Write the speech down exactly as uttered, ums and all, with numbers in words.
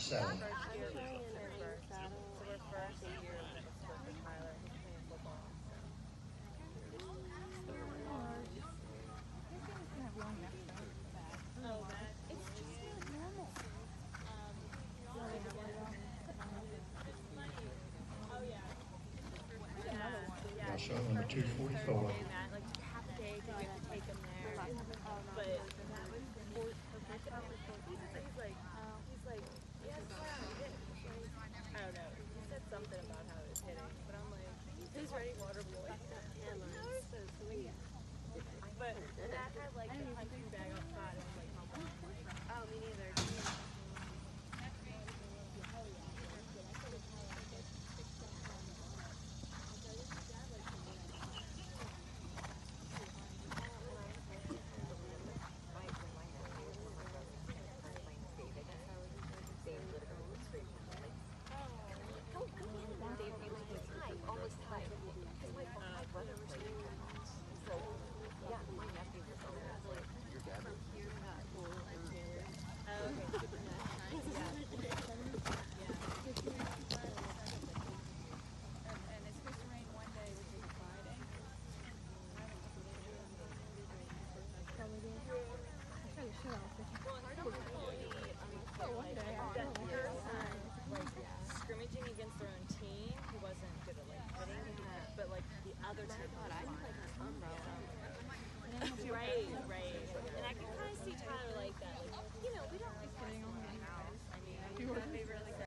seven. First year was September first. So we're first year with Tyler. He's playing football. Oh, that. It's just not normal. Oh, yeah. Now shot number two forty-four. Like half a day because we have to take him there. But that was he's like, he's like, yeah, it's fine. I don't know. He said something about how it was hitting, but I'm like, he's ready water boy. So sweet. But that had like the punching bag outside, and I was like, oh, me neither. Show.